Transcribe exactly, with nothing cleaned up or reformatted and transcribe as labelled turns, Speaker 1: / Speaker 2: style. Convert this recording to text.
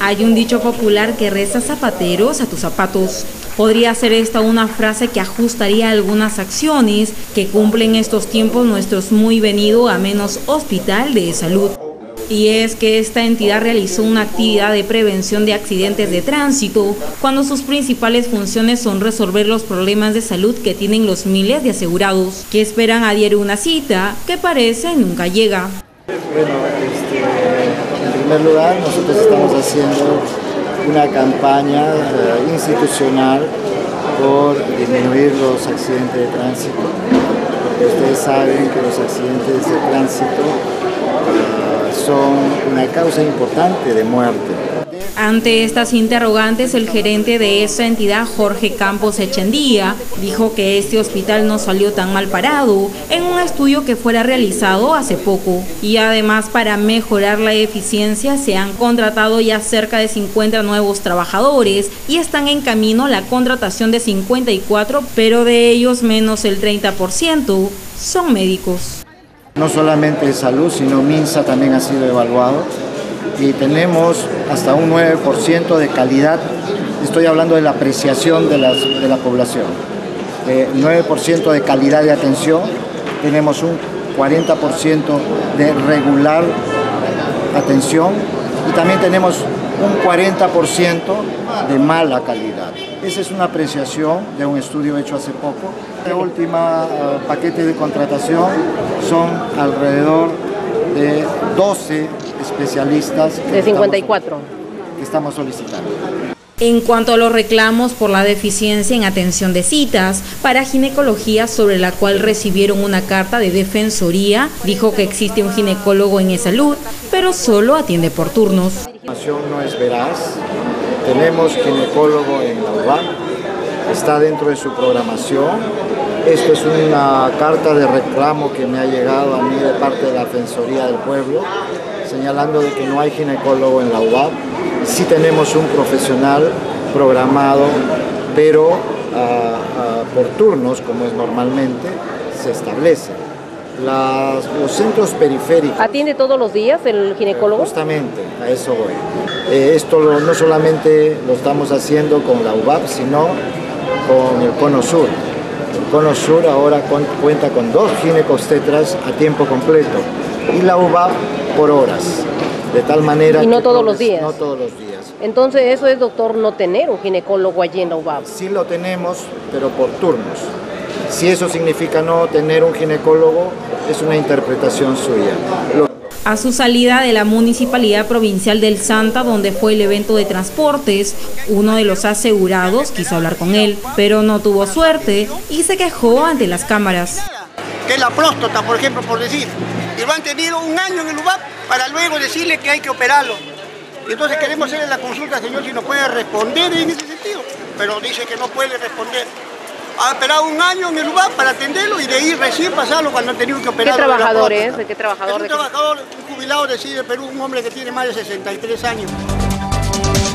Speaker 1: Hay un dicho popular que reza: zapateros a tus zapatos. Podría ser esta una frase que ajustaría algunas acciones que cumplen estos tiempos nuestros muy venido a menos Hospital de Salud. Y es que esta entidad realizó una actividad de prevención de accidentes de tránsito, cuando sus principales funciones son resolver los problemas de salud que tienen los miles de asegurados, que esperan a diario una cita que parece nunca llega.
Speaker 2: Bueno, este, en primer lugar, nosotros estamos haciendo una campaña uh, institucional por disminuir los accidentes de tránsito, porque ustedes saben que los accidentes de tránsito uh, son una causa importante de muerte.
Speaker 1: Ante estas interrogantes, el gerente de esa entidad, Jorge Campos Echendía, dijo que este hospital no salió tan mal parado en un estudio que fuera realizado hace poco. Y además, para mejorar la eficiencia, se han contratado ya cerca de cincuenta nuevos trabajadores y están en camino la contratación de cincuenta y cuatro, pero de ellos menos el treinta por ciento son médicos.
Speaker 2: No solamente salud, sino MINSA también ha sido evaluado. Y tenemos hasta un nueve por ciento de calidad, estoy hablando de la apreciación de, las, de la población, eh, nueve por ciento de calidad de atención, tenemos un cuarenta por ciento de regular atención y también tenemos un cuarenta por ciento de mala calidad. Esa es una apreciación de un estudio hecho hace poco. El último uh, paquete de contratación son alrededor de doce especialistas
Speaker 3: de cincuenta y cuatro
Speaker 2: que estamos solicitando.
Speaker 1: En cuanto a los reclamos por la deficiencia en atención de citas para ginecología, sobre la cual recibieron una carta de defensoría, dijo que existe un ginecólogo en E-Salud, pero solo atiende por turnos.
Speaker 2: La información no es veraz. Tenemos ginecólogo en la U A P, está dentro de su programación. Esto es una carta de reclamo que me ha llegado a mí de parte de la Defensoría del Pueblo, señalando de que no hay ginecólogo en la U A P. Sí tenemos un profesional programado, pero uh, uh, por turnos, como es normalmente, se establece. Las, los centros periféricos...
Speaker 3: ¿Atiende todos los días el ginecólogo?
Speaker 2: Justamente, a eso voy. Eh, esto lo, no solamente lo estamos haciendo con la U A P, sino con el Cono Sur. El Cono Sur ahora con, cuenta con dos ginecobstetras a tiempo completo y la U A P por horas, de tal manera...
Speaker 3: ¿Y no
Speaker 2: que
Speaker 3: todos los días?
Speaker 2: No todos los días.
Speaker 3: Entonces, ¿eso es, doctor, no tener un ginecólogo allí en la U A P?
Speaker 2: Sí lo tenemos, pero por turnos. Si eso significa no tener un ginecólogo, es una interpretación suya. Lo...
Speaker 1: A su salida de la Municipalidad Provincial del Santa, donde fue el evento de transportes, uno de los asegurados quiso hablar con él, pero no tuvo suerte y se quejó ante las cámaras.
Speaker 4: Que es la próstata, por ejemplo, por decir, y lo han tenido un año en el U A P para luego decirle que hay que operarlo. Y entonces queremos hacerle la consulta, señor, si nos puede responder en ese sentido, pero dice que no puede responder. Ha esperado un año en el U A P para atenderlo y de ahí recién pasarlo cuando han tenido que operarlo.
Speaker 3: ¿Qué trabajador es? ¿De qué trabajador?
Speaker 4: Es un trabajador, un jubilado de, sí, de Perú, un hombre que tiene más de sesenta y tres años.